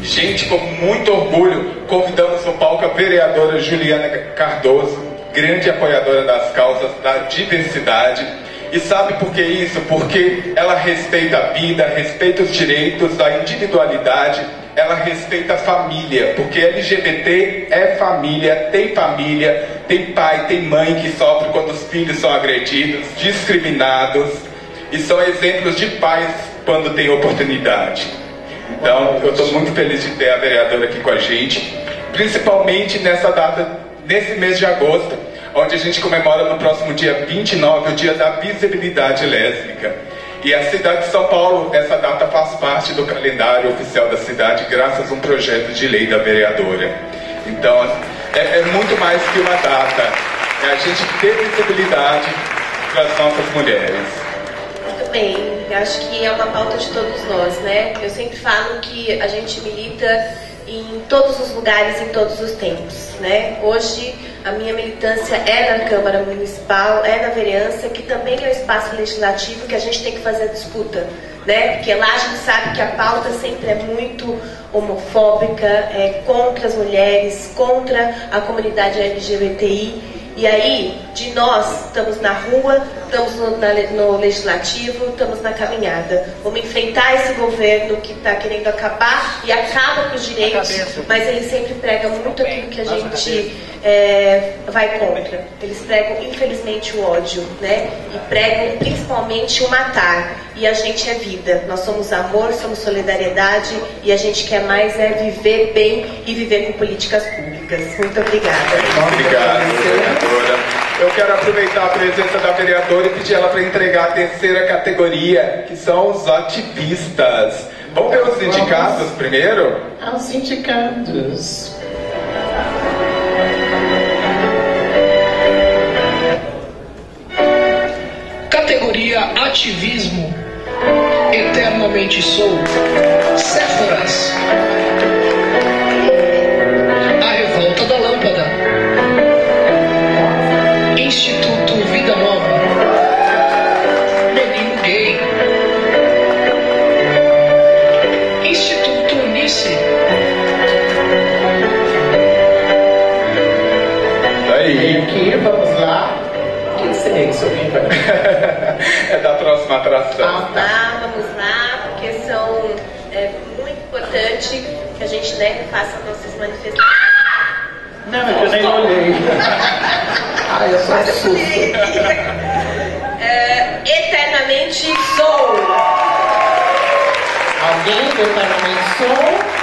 Gente, com muito orgulho, convidamos no palco a vereadora Juliana Cardoso, grande apoiadora das causas da diversidade. E sabe por que isso? Porque ela respeita a vida, respeita os direitos, a individualidade, ela respeita a família, porque LGBT é família, tem pai, tem mãe que sofre quando os filhos são agredidos, discriminados, e são exemplos de pais quando tem oportunidade. Então, eu estou muito feliz de ter a vereadora aqui com a gente, principalmente nessa data, nesse mês de agosto, onde a gente comemora no próximo dia 29 o Dia da Visibilidade Lésbica. E a cidade de São Paulo, essa data faz parte do calendário oficial da cidade, graças a um projeto de lei da vereadora. Então, é muito mais que uma data, é a gente ter visibilidade para as nossas mulheres. Muito bem, eu acho que é uma pauta de todos nós, né? Eu sempre falo que a gente milita em todos os lugares, em todos os tempos, né? Hoje a minha militância é na Câmara Municipal, é na vereança, que também é o espaço legislativo que a gente tem que fazer a disputa, né? Porque lá a gente sabe que a pauta sempre é muito homofóbica, é contra as mulheres, contra a comunidade LGBTI. E aí, de nós, estamos na rua, estamos no legislativo, estamos na caminhada. Vamos enfrentar esse governo que está querendo acabar e acaba com os direitos, mas ele sempre prega muito aquilo que a gente vai contra. Eles pregam, infelizmente, o ódio, né? E pregam, principalmente, o matar. E a gente é vida. Nós somos amor, somos solidariedade e a gente quer mais viver bem e viver com políticas públicas. Muito obrigada. Obrigado, vereadora. Eu quero aproveitar a presença da vereadora e pedir ela para entregar a terceira categoria, que são os ativistas. Vamos ver os sindicatos primeiro? Aos sindicatos. Categoria Ativismo. Eternamente Sou. Séforas. A Revolta da Lâmpada. Instituto Vida Nova. Menino Gay. Instituto Unice. Aí. Aqui, vamos lá. O que seria isso aqui? É da próxima atração. Vamos lá, porque são muito importante que a gente faça nossas manifestações. Não, é que eu nem olhei. Ai, eu só assusto. Eternamente Sou. Alguém do Eternamente Sou?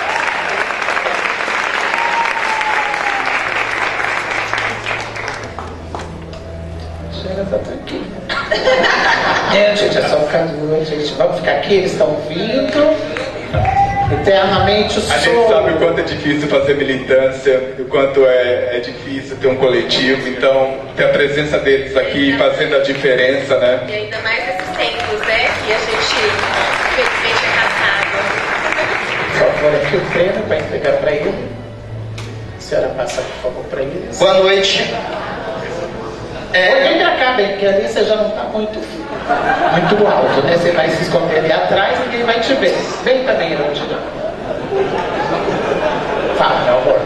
Aqui. Gente, é só ficar duas, gente. Vamos ficar aqui, eles estão vindo. Eternamente Sou. A gente sabe o quanto é difícil fazer militância, o quanto é difícil ter um coletivo, então ter a presença deles aqui fazendo a diferença, né? E ainda mais nesses tempos, né? Que a gente, infelizmente, é caçado. Só for aqui o prêmio para entregar para ele. A senhora passa, por favor, para eles. Boa noite. Vem pra cá, bem, porque ali você já não está muito alto, né? Você vai se esconder ali atrás, ninguém vai te ver. Vem também, Erundina. Fala, meu amor.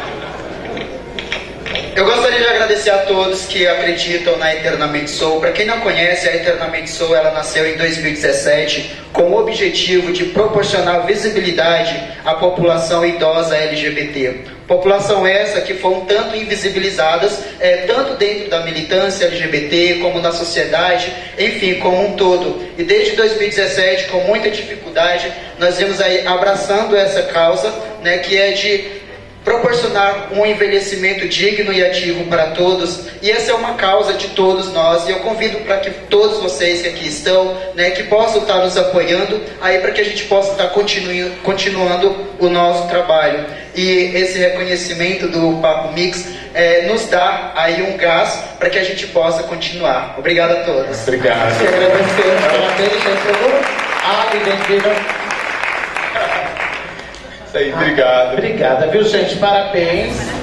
Eu gostaria de agradecer a todos que acreditam na Eternamente Sou. Para quem não conhece, a Eternamente Sou, ela nasceu em 2017 com o objetivo de proporcionar visibilidade à população idosa LGBT. População essa que foram tanto invisibilizadas, tanto dentro da militância LGBT, como na sociedade, enfim, como um todo. E desde 2017, com muita dificuldade, nós vimos aí abraçando essa causa, né, que é de proporcionar um envelhecimento digno e ativo para todos, e essa é uma causa de todos nós, e eu convido para que todos vocês que aqui estão, né, que possam estar nos apoiando, aí para que a gente possa estar continuando o nosso trabalho. E esse reconhecimento do Papo Mix nos dá aí um gás para que a gente possa continuar. Obrigado a todos. Obrigado. Se agradecemos, parabéns, bem-vindo. Isso aí, obrigado. Obrigada, viu, gente? Parabéns.